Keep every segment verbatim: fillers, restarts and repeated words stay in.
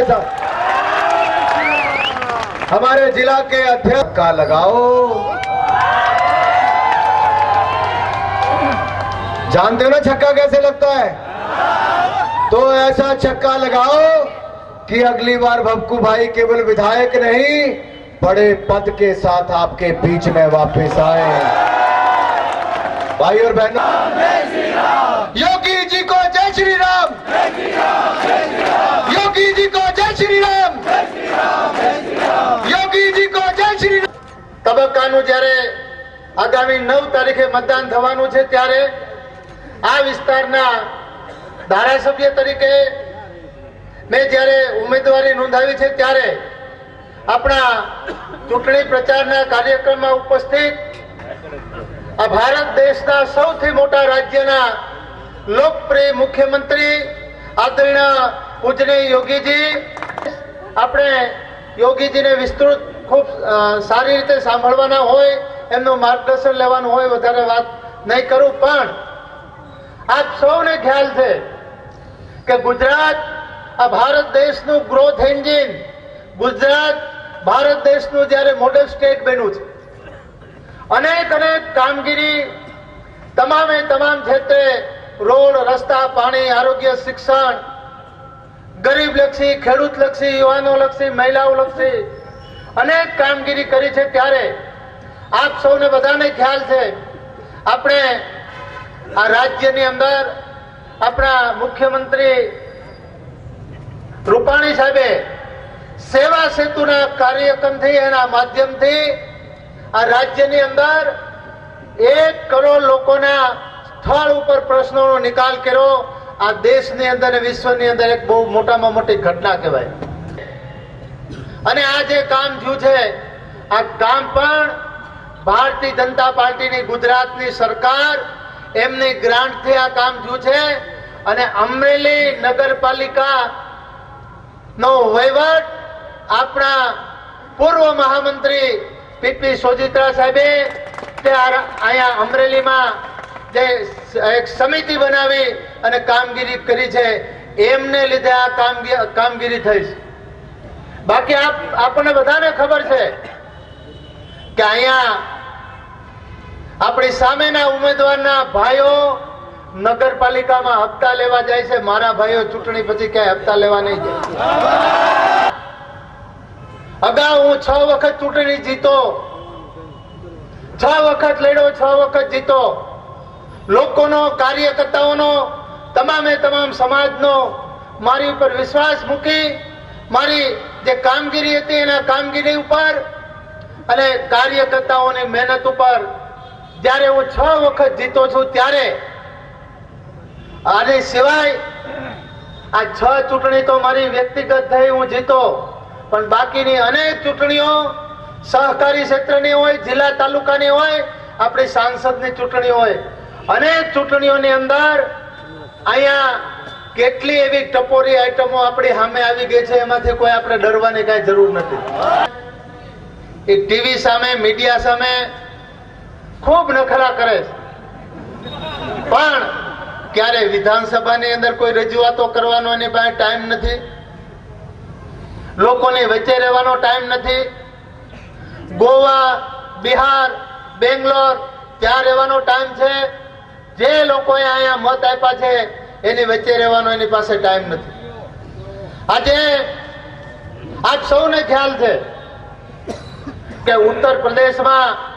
साहब हमारे जिला के अध्यक्ष का लगाओ। जानते हो ना छक्का कैसे लगता है? तो ऐसा छक्का लगाओ कि अगली बार भक्कू भाई केवल विधायक नहीं, बड़े पद के साथ आपके बीच में वापस आए। भाई और बहनों, योगी जी को जय श्री राम, योगी जी को जय श्री राम, योगी जी को जय श्री राम। तबक्काનું જ્યારે આગામી નવ તારીખે મતદાન થવાનું છે ત્યારે આ વિસ્તારના ધારાસભ્ય તરીકે મેં જ્યારે ઉમેદવારી નોંધાવી છે ત્યારે આપણા ચૂંટણી પ્રચારના કાર્યક્રમમાં ઉપસ્થિત આ ભારત દેશના સૌથી મોટા રાજ્યના લોકપ્રિય મુખ્યમંત્રી આદરણીય પૂજનીય યોગીજી, આપણે યોગીજીને વિસ્તૃત ખૂબ સારી રીતે સાંભળવાના હોય, એમનું માર્ગદર્શન લેવાનું હોય, વધારે વાત નહીં કરું, પણ આપ સૌને ખ્યાલ છે કે ગુજરાત આ ભારત દેશનું ગ્રોથ એન્જિન, ગુજરાત ભારત દેશનું જ્યારે મોડેલ સ્ટેટ બન્યું છે, અનેક અનેક કામગીરી તમામે તમામ ક્ષેત્રે રોડ, રસ્તા, પાણી, આરોગ્ય, શિક્ષણ, ગરીબ લક્ષી, ખેડૂત લક્ષી, યુવાનો લક્ષી, મહિલાઓ લક્ષી અનેક કામગીરી કરી છે ત્યારે આપ સૌને બધાને ખ્યાલ છે આપણે આ રાજ્યની અંદર આપણા મુખ્યમંત્રી રૂપાણી સાહેબે સેવા સેતુના કાર્યક્રમથી, એના માધ્યમથી આ રાજ્યની અંદર એક કરોડ લોકોના સ્થળ ઉપર પ્રશ્નોનો નિકાલ કર્યો। આ દેશની અંદર, વિશ્વની અંદર એક બહુ મોટામાં મોટી ઘટના કહેવાય। અને આ જે કામ થયું છે, આ કામ પણ ભારતીય જનતા પાર્ટીની ગુજરાતની સરકાર એમની ગ્રાન્ટથી આ કામ થયું છે। અને અમરેલી નગરપાલિકા નો વહીવટ આપણા પૂર્વ મહામંત્રી પીપી સોજીત્રા સાહેબે અહીંયા અમરેલીમાં જે એક સમિતિ બનાવી અને કામગીરી કરી છે, એમને લીધે આ કામગીરી થઈ છે। બાકી આપ આપણને બધાને ખબર છે કે અહીંયા આપણી સામેના ઉમેદવારના ભાઈઓ નગરપાલિકામાં હપ્તા લેવા જાય છે। મારા ભાઈઓ ચૂંટણી પછી ક્યાંય હપ્તા લેવા નહીં જાય। અગાઉ હું છ વખત ચૂંટણી જીતો, છ વખત લડ્યો, છ વખત જીતો। લોકોનો, કાર્યકર્તાઓનો, તમામે તમામ સમાજનો મારી ઉપર વિશ્વાસ મૂકી મારી જે કામગીરી હતી એના કામગીરી ઉપર અને કાર્યકર્તાઓની મહેનત ઉપર જ્યારે હું છ વખત જીતો છું ત્યારે આની સિવાય આ છ ચૂંટણી તો મારી વ્યક્તિગત થઈ, હું જીતો, પણ બાકીની અનેક ચૂંટણીઓ સહકારી ક્ષેત્રની હોય, જિલ્લા તાલુકાની હોય, આપણી સાંસદની ચૂંટણી હોય, અનેક ચૂંટણીઓની અંદર અહીંયા કેટલી એવી ટપોરી આઈટમો આપણી સામે આવી ગઈ છે, એમાંથી કોઈ આપણે ડરવાની કાંઈ જરૂર નથી। એ ટીવી સામે, મીડિયા સામે ખૂબ નખરા કરે છે, પણ ક્યારે વિધાનસભાની અંદર કોઈ રજૂઆતો કરવાનો એની પાસે ટાઈમ નથી, લોકોની વચ્ચે રહેવાનો ટાઈમ નથી। ગોવા, બિહાર, બેંગ્લોર ત્યાં રહેવાનો ટાઈમ છે। જે લોકોએ અહીંયા મત આપ્યા છે એની વચ્ચે રહેવાનો એની પાસે ટાઈમ નથી। આજે આપ સૌને ખ્યાલ છે કે ઉત્તર પ્રદેશમાં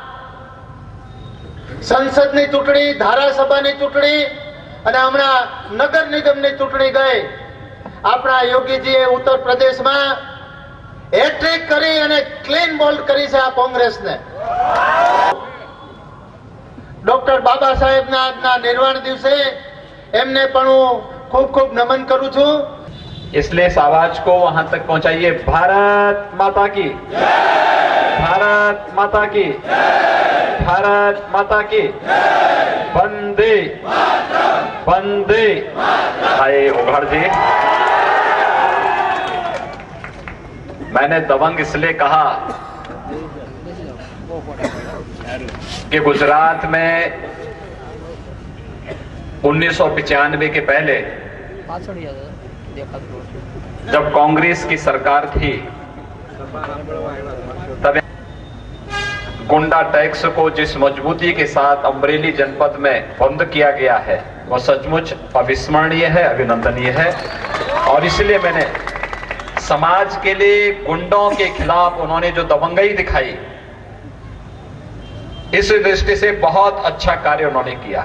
સંસદની ચૂંટણી, ધારાસભાની ચૂંટણી અને હમણાં નગર નિગમની ચૂંટણી ગઈ। આપણા યોગીજીએ ઉત્તર પ્રદેશમાં હેટ્રિક કરી અને ક્લીન બોલ્ડ કરી છે આ કોંગ્રેસને। ડોક્ટર બાબા સાહેબના આજના નિર્વાણ દિવસે એમને પણ હું खूब खूब नमन करूं छू। इसलिए इस आवाज को वहां तक पहुंचाइए। भारत माता की, भारत माता की, भारत माता की, वंदे वंदे। हाय ओघड़ जी, मैंने दबंग इसलिए कहा कि गुजरात में उन्नीस सौ पचानवे के पहले जब कांग्रेस की सरकार थी तब गुंडा टैक्स को जिस मजबूती के साथ अमरेली जनपद में बंद किया गया है वह सचमुच अविस्मरणीय है, अभिनंदनीय है। और इसलिए मैंने समाज के लिए गुंडों के खिलाफ उन्होंने जो दबंगई दिखाई, इस दृष्टि से बहुत अच्छा कार्य उन्होंने किया।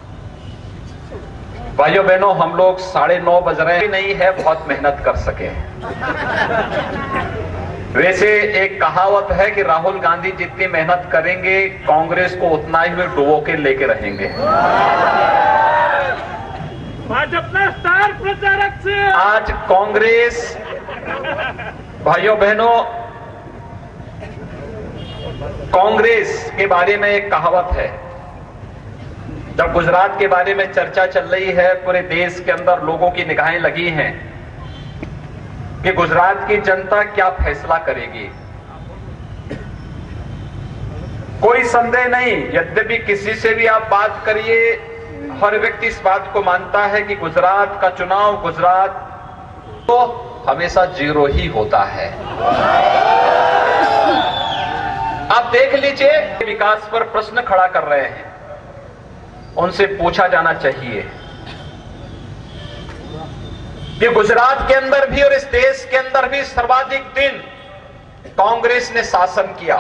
भाइयों बहनों, हम लोग साढ़े नौ बज रहे नहीं है, बहुत मेहनत कर सके। वैसे एक कहावत है कि राहुल गांधी जितनी मेहनत करेंगे कांग्रेस को उतना ही वे डुबो के लेके रहेंगे। भाजपा स्टार प्रचारक से आज कांग्रेस, भाइयों बहनों, कांग्रेस के बारे में एक कहावत है। जब गुजरात के बारे में चर्चा चल रही है, पूरे देश के अंदर लोगों की निगाहें लगी हैं कि गुजरात की जनता क्या फैसला करेगी। कोई संदेह नहीं, यद्यपि किसी से भी आप बात करिए, हर व्यक्ति इस बात को मानता है कि गुजरात का चुनाव, गुजरात तो हमेशा जीरो ही होता है। आप देख लीजिए, विकास पर प्रश्न खड़ा कर रहे हैं, उनसे पूछा जाना चाहिए कि गुजरात के अंदर भी और इस देश के अंदर भी सर्वाधिक दिन कांग्रेस ने शासन किया,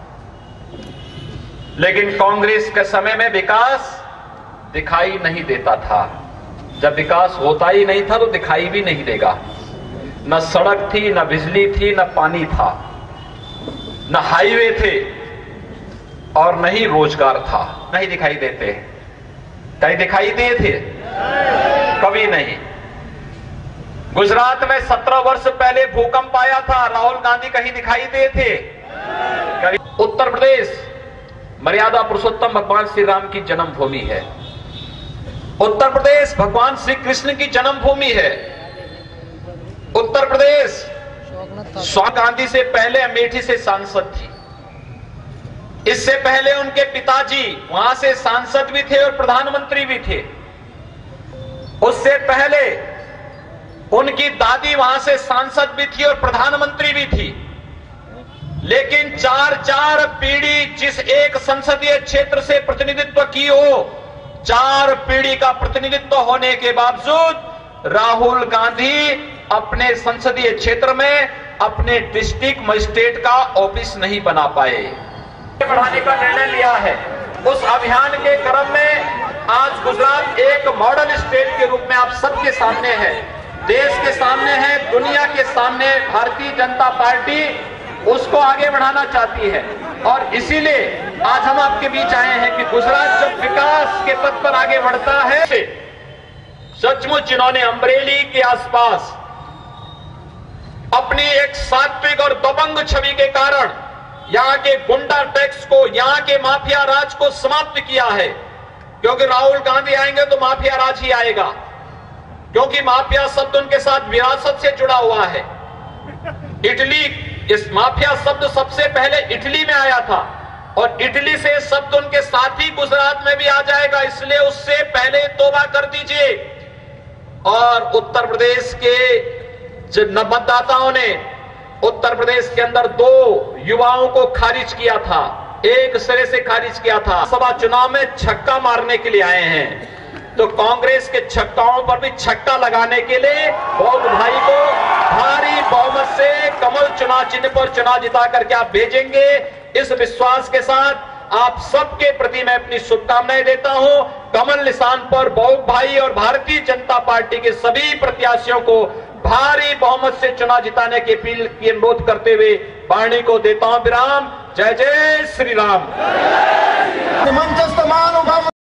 लेकिन कांग्रेस के समय में विकास दिखाई नहीं देता था। जब विकास होता ही नहीं था तो दिखाई भी नहीं देगा। न सड़क थी, न बिजली थी, न पानी था, न हाईवे थे और न ही रोजगार था। नहीं दिखाई देते। कहीं दिखाई दिए थे? कभी नहीं। गुजरात में सत्रह वर्ष पहले भूकंप आया था, राहुल गांधी कहीं दिखाई दिए थे? कभी? उत्तर प्रदेश मर्यादा पुरुषोत्तम भगवान श्री राम की जन्मभूमि है। उत्तर प्रदेश भगवान श्री कृष्ण की जन्मभूमि है। उत्तर प्रदेश सोनिया गांधी से पहले अमेठी से सांसद थी। इससे पहले उनके पिताजी वहां से सांसद भी थे और प्रधानमंत्री भी थे। उससे पहले उनकी दादी वहां से सांसद भी थी और प्रधानमंत्री भी थी। लेकिन चार चार पीढ़ी जिस एक संसदीय क्षेत्र से प्रतिनिधित्व की हो, चार पीढ़ी का प्रतिनिधित्व होने के बावजूद राहुल गांधी अपने संसदीय क्षेत्र में अपने डिस्ट्रिक्ट मजिस्ट्रेट का ऑफिस नहीं बना पाए। बढ़ाने का निर्णय लिया है। उस अभियान के क्रम में आज गुजरात एक मॉडल स्टेट के रूप में आप सबके सामने है, देश के सामने है, दुनिया के सामने भारतीय जनता पार्टी उसको आगे बढ़ाना चाहती है। और इसीलिए आज हम आपके बीच आए हैं कि गुजरात जब विकास के पथ पर आगे बढ़ता है, सचमुच जिन्होंने अमरेली के आसपास अपनी एक सात्विक और दबंग छवि के कारण यहां के गुंडा टैक्स को, यहां के माफिया राज को समाप्त किया है। क्योंकि राहुल गांधी आएंगे तो माफिया राज ही आएगा, क्योंकि माफिया शब्द उनके साथ विरासत से जुड़ा हुआ है। इटली, इस माफिया शब्द सबसे पहले इटली में आया था और इटली से शब्द उनके साथ ही गुजरात में भी आ जाएगा, इसलिए उससे पहले तौबा कर दीजिए। और उत्तर प्रदेश के मतदाताओं ने उत्तर प्रदेश के अंदर दो युवाओं को खारिज किया था, एक सिरे से खारिज किया था। सभा चुनाव में छक्का मारने के लिए आए हैं, तो कांग्रेस के छक्काओं पर भी छक्का लगाने के लिए बौद्ध भाई को भारी बहुमत से कमल चुनाव चिन्ह पर चुनाव जिता करके आप भेजेंगे। इस विश्वास के साथ आप सबके प्रति मैं अपनी शुभकामनाएं देता हूं। कमल निशान पर बौद्ध भाई और भारतीय जनता पार्टी के सभी प्रत्याशियों को भारी बहुमत से चुनाव जिताने की अपील की अनुरोध करते हुए वाणी को देता हूं विराम। जय जय श्री राम।